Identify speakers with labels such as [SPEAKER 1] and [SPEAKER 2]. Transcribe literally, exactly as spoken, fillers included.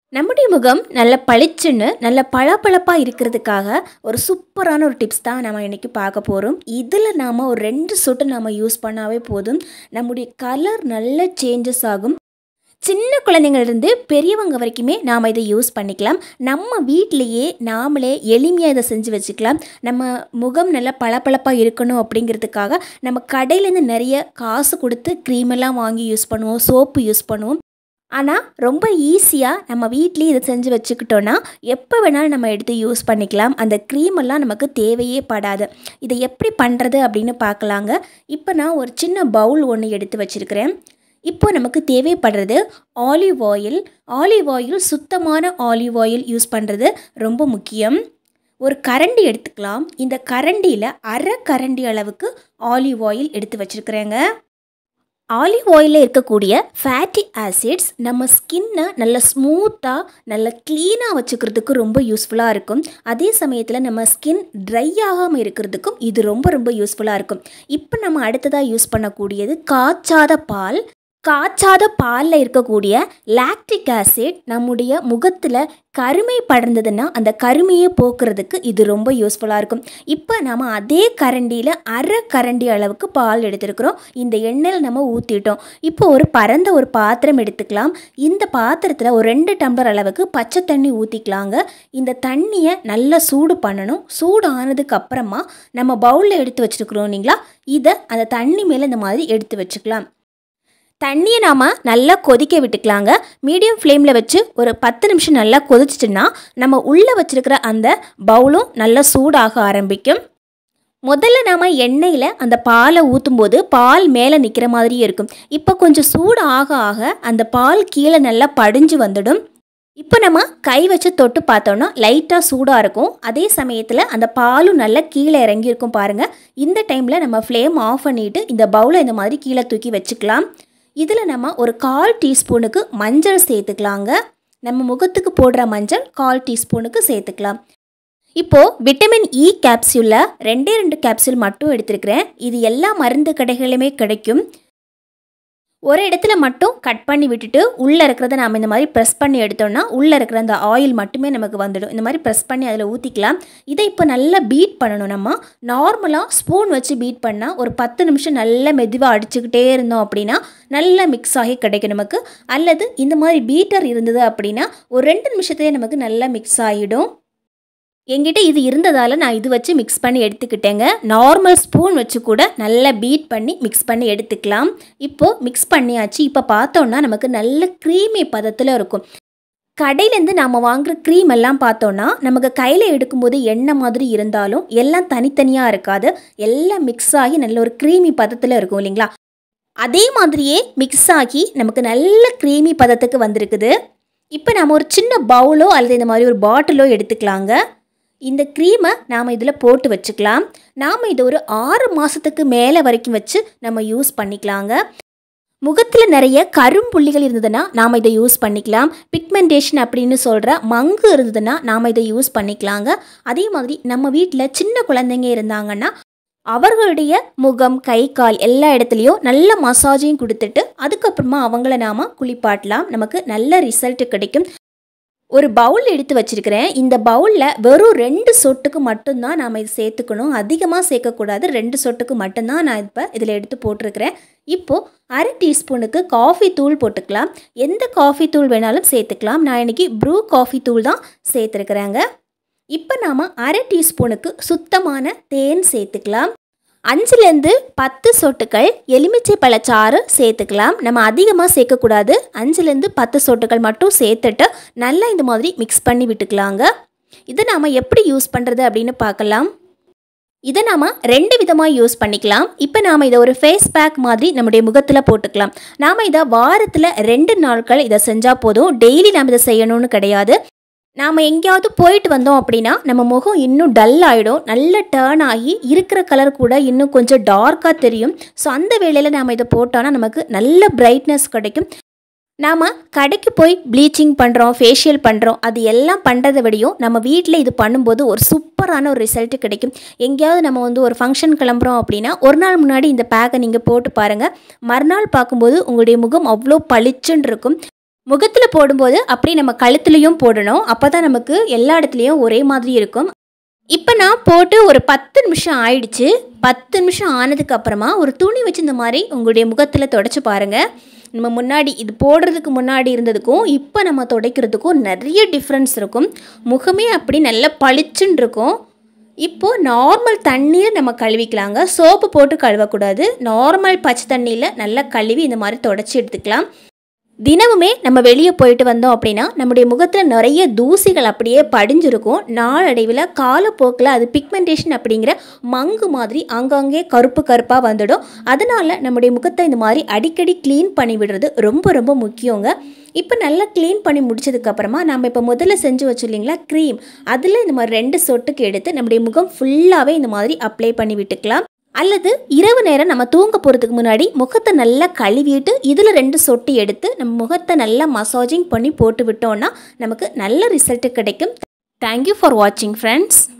[SPEAKER 1] நம்முடைய முகம் நல்ல பளிச்சுன்னு நல்ல பளபளப்பா இருக்கிறதுக்காக ஒரு சூப்பரான ஒரு டிப்ஸ் தான் நம்ம இன்னைக்கு பார்க்க போகிறோம். இதில் நாம் ஒரு ரெண்டு சொட்டு நாம் யூஸ் பண்ணாவே போதும், நம்முடைய கலர் நல்ல சேஞ்சஸ் ஆகும். சின்ன குழந்தைங்கள்லேருந்து பெரியவங்க வரைக்குமே நாம் இதை யூஸ் பண்ணிக்கலாம். நம்ம வீட்டிலையே நாமளே எளிமையாக இதை செஞ்சு வச்சுக்கலாம். நம்ம முகம் நல்லா பளபளப்பாக இருக்கணும் அப்படிங்கிறதுக்காக நம்ம கடையிலேருந்து நிறைய காசு கொடுத்து க்ரீமெல்லாம் வாங்கி யூஸ் பண்ணுவோம், சோப்பு யூஸ் பண்ணுவோம். ஆனால் ரொம்ப ஈஸியாக நம்ம வீட்லேயே இதை செஞ்சு வச்சுக்கிட்டோன்னா எப்போ வேணாலும் நம்ம எடுத்து யூஸ் பண்ணிக்கலாம். அந்த க்ரீமெல்லாம் நமக்கு தேவையே படாது. இதை எப்படி பண்ணுறது அப்படின்னு பார்க்கலாங்க. இப்போ நான் ஒரு சின்ன பவுல் ஒன்று எடுத்து வச்சுருக்கிறேன். இப்போ நமக்கு தேவைப்படுறது ஆலிவ் ஆயில். ஆலிவ் ஆயில் சுத்தமான ஆலிவ் ஆயில் யூஸ் பண்ணுறது ரொம்ப முக்கியம். ஒரு கரண்டி எடுத்துக்கலாம். இந்த கரண்டியில் அரை கரண்டி அளவுக்கு ஆலிவ் ஆயில் எடுத்து வச்சுருக்கிறேங்க. ஆலிவ் ஆயிலில் இருக்கக்கூடிய ஃபேட்டி ஆசிட்ஸ் நம்ம ஸ்கின்னை நல்ல ஸ்மூத்தாக நல்ல க்ளீனாக வச்சுக்கிறதுக்கு ரொம்ப யூஸ்ஃபுல்லாக இருக்கும். அதே சமயத்தில் நம்ம ஸ்கின் ட்ரை ஆகாமல் இருக்கிறதுக்கும் இது ரொம்ப ரொம்ப யூஸ்ஃபுல்லாக இருக்கும். இப்போ நம்ம அடுத்ததாக யூஸ் பண்ணக்கூடியது காய்ச்சாத பால். காய்ச்சாத பாலில் இருக்கக்கூடிய லாக்டிக் ஆசிட் நம்முடைய முகத்தில் கருமை படர்ந்ததுன்னா அந்த கருமையை போக்குறதுக்கு இது ரொம்ப யூஸ்ஃபுல்லாக இருக்கும். இப்போ நம்ம அதே கரண்டியில் அரை கரண்டி அளவுக்கு பால் எடுத்துருக்குறோம். இந்த எண்ணெயில் நம்ம ஊற்றிட்டோம். இப்போ ஒரு பரந்த ஒரு பாத்திரம் எடுத்துக்கலாம். இந்த பாத்திரத்தில் ஒரு ரெண்டு டம்ளர் அளவுக்கு பச்சை தண்ணி ஊற்றிக்கலாங்க. இந்த தண்ணியை நல்லா சூடு பண்ணணும். சூடு ஆனதுக்கு அப்புறமா நம்ம பவுலில் எடுத்து வச்சுருக்குறோம் இல்லைங்களா, இதை அந்த தண்ணி மேலே இந்த மாதிரி எடுத்து வச்சுக்கலாம். தண்ணியை நாம் நல்லா கொதிக்க விட்டுக்கலாங்க. மீடியம் ஃப்ளேமில் வச்சு ஒரு பத்து நிமிஷம் நல்லா கொதிச்சிட்டுன்னா நம்ம உள்ளே வச்சுருக்கிற அந்த பவுலும் நல்லா சூடாக ஆரம்பிக்கும். முதல்ல நாம் எண்ணெயில் அந்த பாலை ஊற்றும்போது பால் மேலே நிற்கிற மாதிரியே இருக்கும். இப்போ கொஞ்சம் சூடு ஆக ஆக அந்த பால் கீழே நல்லா படிஞ்சு வந்துடும். இப்போ நம்ம கை வச்சு தொட்டு பார்த்தோன்னா லைட்டாக சூடாக இருக்கும். அதே சமயத்தில் அந்த பாலும் நல்லா கீழே இறங்கியிருக்கும் பாருங்கள். இந்த டைமில் நம்ம ஃப்ளேம் ஆஃப் பண்ணிவிட்டு இந்த பவுலை இந்த மாதிரி கீழே தூக்கி வச்சுக்கலாம். இதில் நம்ம ஒரு கால் டீஸ்பூனுக்கு மஞ்சள் சேர்த்துக்கலாங்க. நம்ம முகத்துக்கு போடுற மஞ்சள் கால் டீஸ்பூனுக்கு சேர்த்துக்கலாம். இப்போது விட்டமின் இ கேப்சூலில் ரெண்டே ரெண்டு கேப்சூல் மட்டும் எடுத்துருக்கிறேன். இது எல்லா மருந்து கடைகளிலுமே கிடைக்கும். ஒரு இடத்துல மட்டும் கட் பண்ணி விட்டுட்டு உள்ளே இருக்கிறத நாம் இந்த மாதிரி ப்ரெஸ் பண்ணி எடுத்தோம்னா உள்ளே இருக்கிற அந்த ஆயில் மட்டுமே நமக்கு வந்துடும். இந்த மாதிரி ப்ரெஸ் பண்ணி அதில் ஊற்றிக்கலாம். இதை இப்போ நல்லா பீட் பண்ணணும். நம்ம நார்மலாக ஸ்பூன் வச்சு பீட் பண்ணால் ஒரு பத்து நிமிஷம் நல்லா மெதுவாக அடிச்சுக்கிட்டே இருந்தோம் அப்படின்னா நல்லா மிக்ஸ் ஆகி கிடைக்கும் நமக்கு. அல்லது இந்த மாதிரி பீட்டர் இருந்தது அப்படின்னா ஒரு ரெண்டு நிமிஷத்துலேயே நமக்கு நல்லா மிக்ஸ் ஆகிடும். என்கிட்ட இது இருந்ததால் நான் இது வச்சு மிக்ஸ் பண்ணி எடுத்துக்கிட்டேங்க. நார்மல் ஸ்பூன் வச்சு கூட நல்லா பீட் பண்ணி மிக்ஸ் பண்ணி எடுத்துக்கலாம். இப்போது மிக்ஸ் பண்ணியாச்சு. இப்போ பார்த்தோன்னா நமக்கு நல்ல க்ரீமி பதத்தில் இருக்கும். கடையிலேருந்து நாம் வாங்குகிற க்ரீம் எல்லாம் பார்த்தோன்னா நமக்கு கையில் எடுக்கும்போது எண்ணெய் மாதிரி இருந்தாலும் எல்லாம் தனித்தனியாக இருக்காது. எல்லாம் மிக்ஸ் ஆகி நல்ல ஒரு க்ரீமி பதத்தில் இருக்கும் இல்லைங்களா. அதே மாதிரியே மிக்ஸ் ஆகி நமக்கு நல்ல க்ரீமி பதத்துக்கு வந்திருக்குது. இப்போ நம்ம ஒரு சின்ன பவுலோ அல்லது இந்த மாதிரி ஒரு பாட்டிலோ எடுத்துக்கலாங்க. இந்த க்ரீமை நாம் இதில் போட்டு வச்சுக்கலாம். நாம் இதை ஒரு ஆறு மாதத்துக்கு மேலே வரைக்கும் வச்சு நம்ம யூஸ் பண்ணிக்கலாங்க. முகத்தில் நிறைய கரும்புள்ளிகள் இருந்ததுன்னா நாம் இதை யூஸ் பண்ணிக்கலாம். பிக்மெண்டேஷன் அப்படின்னு சொல்கிற மங்கு இருந்ததுன்னா நாம் இதை யூஸ் பண்ணிக்கலாங்க. அதே மாதிரி நம்ம வீட்டில் சின்ன குழந்தைங்க இருந்தாங்கன்னா அவர்களுடைய முகம், கை, கால் எல்லா இடத்துலையும் நல்ல மசாஜையும் கொடுத்துட்டு அதுக்கப்புறமா அவங்கள நாம் குளிப்பாட்டலாம். நமக்கு நல்ல ரிசல்ட் கிடைக்கும். ஒரு பவுல் எடுத்து வச்சுருக்கிறேன். இந்த பவுலில் வெறும் ரெண்டு சொட்டுக்கு மட்டும்தான் நாம் இது சேர்த்துக்கணும். அதிகமாக சேர்க்கக்கூடாது. ரெண்டு சொட்டுக்கு மட்டும்தான் நான் இப்போ இதில் எடுத்து போட்டிருக்கிறேன். இப்போது அரை டீஸ்பூனுக்கு காஃபி தூள் போட்டுக்கலாம். எந்த காஃபி தூள் வேணாலும் சேர்த்துக்கலாம். நான் இன்றைக்கி ப்ரூ காஃபி தூள் தான் சேர்த்துருக்குறேங்க. இப்போ நாம் அரை டீஸ்பூனுக்கு சுத்தமான தேன் சேர்த்துக்கலாம். அஞ்சுலேருந்து பத்து சொட்டுகள் எலுமிச்சை பழச்சாறு சேர்த்துக்கலாம். நம்ம அதிகமாக சேர்க்கக்கூடாது. அஞ்சுலேருந்து பத்து சொட்டுகள் மட்டும் சேர்த்துட்டு நல்லா இந்த மாதிரி மிக்ஸ் பண்ணி விட்டுக்கலாங்க. இதை நாம் எப்படி யூஸ் பண்ணுறது அப்படின்னு பார்க்கலாம். இதை நாம் ரெண்டு விதமாக யூஸ் பண்ணிக்கலாம். இப்போ நாம் இதை ஒரு ஃபேஸ் பேக் மாதிரி நம்முடைய முகத்தில் போட்டுக்கலாம். நாம் இதை வாரத்தில் ரெண்டு நாட்கள் இதை செஞ்சால் போதும். டெய்லி நாம் இதை செய்யணும்னு கிடையாது. நாம் எங்கேயாவது போயிட்டு வந்தோம் அப்படின்னா நம்ம முகம் இன்னும் டல் ஆகிடும். நல்ல டேர்ன் ஆகி இருக்கிற கலர் கூட இன்னும் கொஞ்சம் டார்க்காக தெரியும். ஸோ அந்த வேளையில் நாம் இதை போட்டோன்னா நமக்கு நல்ல பிரைட்னஸ் கிடைக்கும். நாம் கடைக்கு போய் ப்ளீச்சிங் பண்ணுறோம், ஃபேஷியல் பண்ணுறோம், அது எல்லாம் பண்ணுறதை விடையும் நம்ம வீட்டில் இது பண்ணும்போது ஒரு சூப்பரான ஒரு ரிசல்ட்டு கிடைக்கும். எங்கேயாவது நம்ம வந்து ஒரு ஃபங்க்ஷன் கிளம்புறோம் அப்படின்னா ஒரு நாள் முன்னாடி இந்த பேக்கை நீங்கள் போட்டு பாருங்கள். மறுநாள் பார்க்கும்போது உங்களுடைய முகம் அவ்வளோ பளிச்சுன்னு இருக்கும். முகத்தில் போடும்போது அப்படியே நம்ம கழுத்துலையும் போடணும். அப்போ தான் நமக்கு எல்லா இடத்துலையும் ஒரே மாதிரி இருக்கும். இப்போ நான் போட்டு ஒரு பத்து நிமிஷம் ஆயிடுச்சு. பத்து நிமிஷம் ஆனதுக்கு அப்புறமா ஒரு துணி வச்சு இந்த மாதிரி உங்களுடைய முகத்தில் தொடச்சி பாருங்கள். நம்ம முன்னாடி இது போடுறதுக்கு முன்னாடி இருந்ததுக்கும் இப்போ நம்ம துடைக்கிறதுக்கும் நிறைய டிஃப்ரென்ஸ் இருக்கும். முகமே அப்படி நல்லா பளிச்சுன்னு இருக்கும். இப்போது நார்மல் தண்ணியில் நம்ம கழுவிக்கலாங்க. சோப்பு போட்டு கழுவக்கூடாது. நார்மல் பச்சை தண்ணியில் நல்லா கழுவி இந்த மாதிரி தொடச்சி எடுத்துக்கலாம். தினமுமே நம்ம வெளியே போயிட்டு வந்தோம் அப்படின்னா நம்முடைய முகத்தில் நிறைய தூசிகள் அப்படியே படிஞ்சிருக்கும். நாளடைவில் காலப்போக்கில் அது பிக்மெண்டேஷன் அப்படிங்கிற மங்கு மாதிரி அங்கங்கே கருப்பு கருப்பாக வந்துடும். அதனால் நம்முடைய முகத்தை இந்த மாதிரி அடிக்கடி க்ளீன் பண்ணி விடுறது ரொம்ப ரொம்ப முக்கியங்க. இப்போ நல்லா க்ளீன் பண்ணி முடிச்சதுக்கப்புறமா நம்ம இப்போ முதல்ல செஞ்சு வச்சுருந்தீங்களா க்ரீம், அதில் இந்த மாதிரி ரெண்டு சொட்டுக்கு எடுத்து நம்முடைய முகம் ஃபுல்லாகவே இந்த மாதிரி அப்ளை பண்ணி விட்டுக்கலாம். அல்லது இரவு நேரம் நம்ம தூங்க போகிறதுக்கு முன்னாடி முகத்தை நல்லா கழுவிட்டு இதில் ரெண்டு சொட்டு எடுத்து நம்ம முகத்தை நல்லா மசாஜிங் பண்ணி போட்டு விட்டோம்னா நமக்கு நல்ல ரிசல்ட்டு கிடைக்கும். தேங்க்யூ ஃபார் வாட்சிங் ஃப்ரெண்ட்ஸ்.